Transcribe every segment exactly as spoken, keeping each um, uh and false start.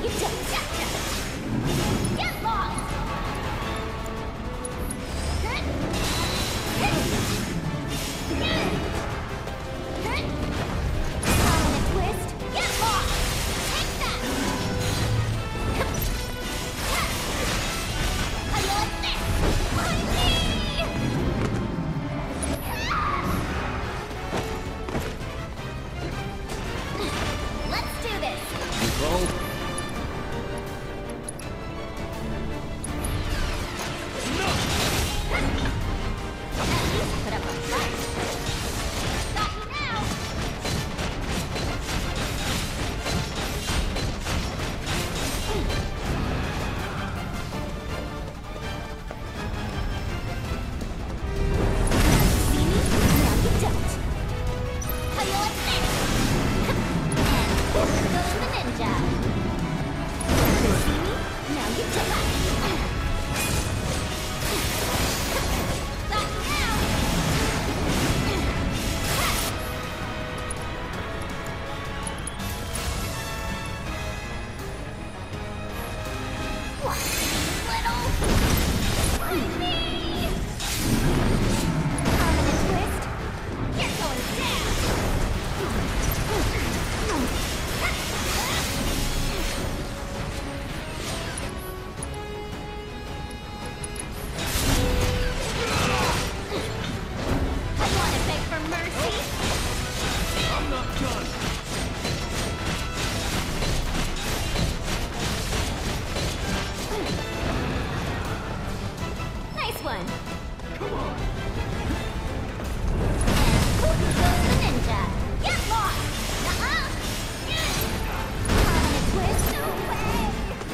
you don't. Get lost! Prominent twist. Get lost! Take that! How do you like this? My knee! Let's do this! Roll. Put up a fight. Got you now. See me? Now you don't. How you like this? And there goes the ninja. See me? Now you don't. Got you now. What, little? Find me! Prominent twist. You're going down. I want to beg for mercy. I'm not done. Nice one. Come on. Poof goes the ninja. Get lost. Nuh-uh. Prominent twist. No way.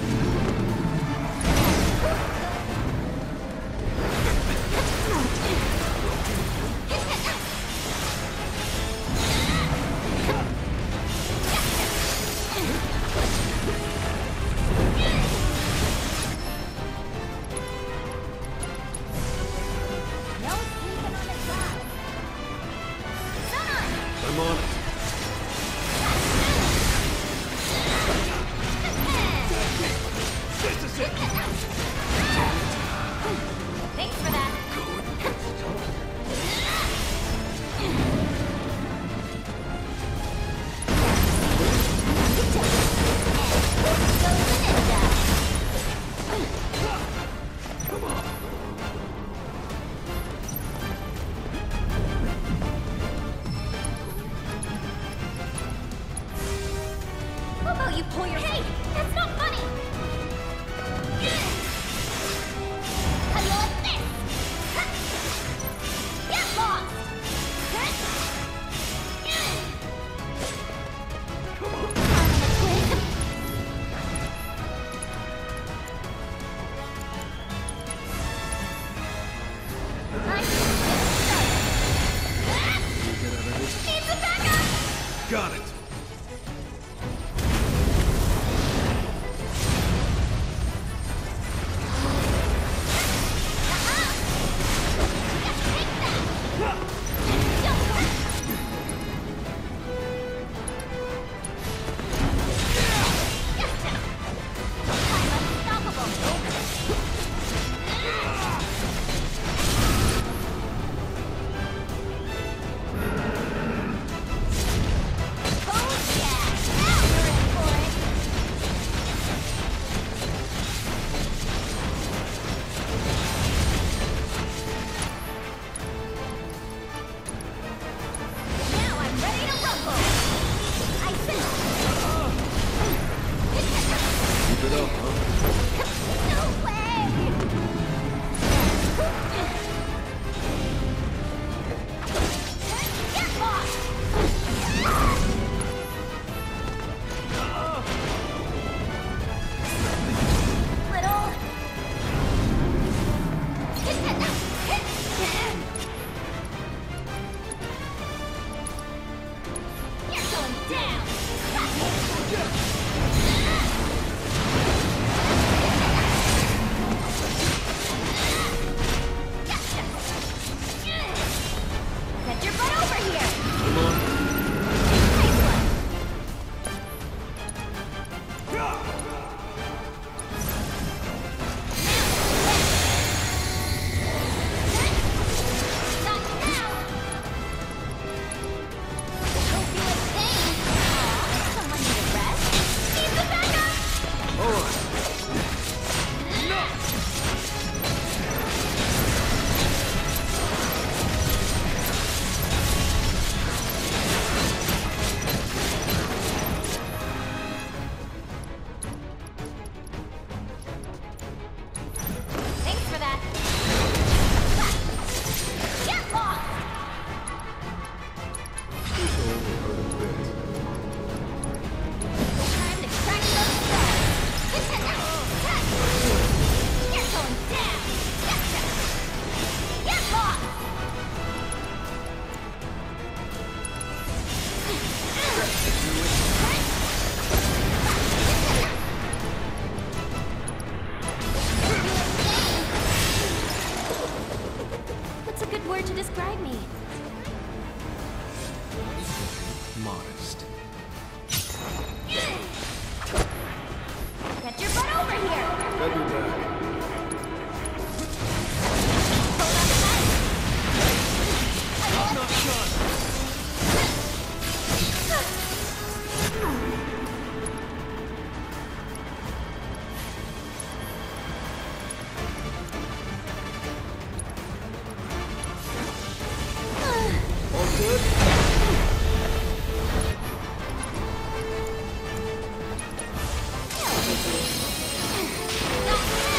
No sleeping on the cloud. Sonan! I'm on it. This is it. Thanks for that. Goes the ninja. Come on. How about you pull your... Hey! That's not funny! How do you like this? Get lost! Come on. Prominent twist. I'm just started. Needs a backup! Got it. I'll be back. I'm not done. All good? Got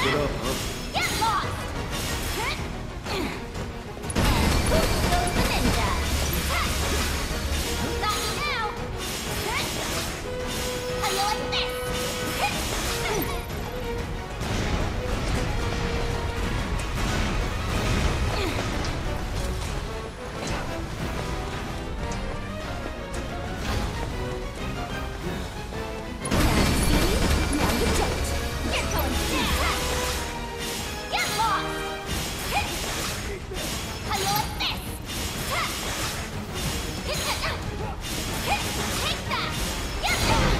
it up, huh? Get lost! And poof goes the ninja! Got you now! How you like this? Now you don't! You're going down! Get lost! How you like this? Take that! Get lost!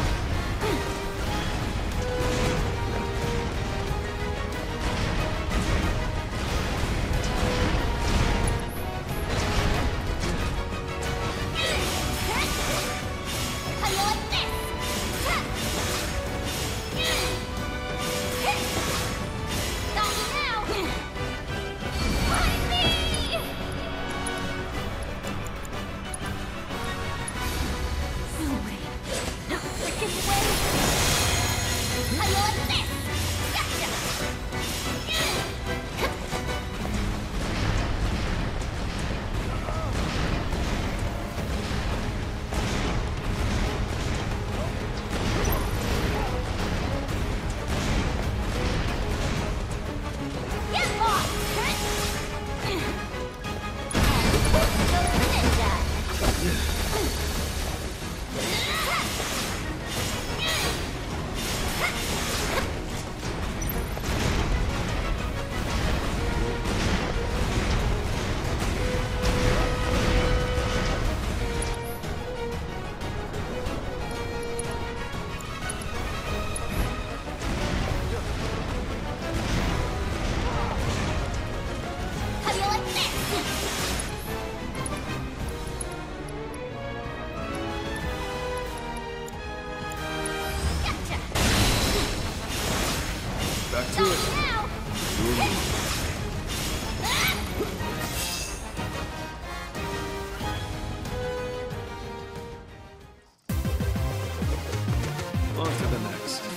How you like this? Got you now! Find me! No way! No freaking way! How you like this? Gotcha! Get lost! And poof goes the ninja! How do you like this? Gotcha! Back to Got it. you now! On to the next.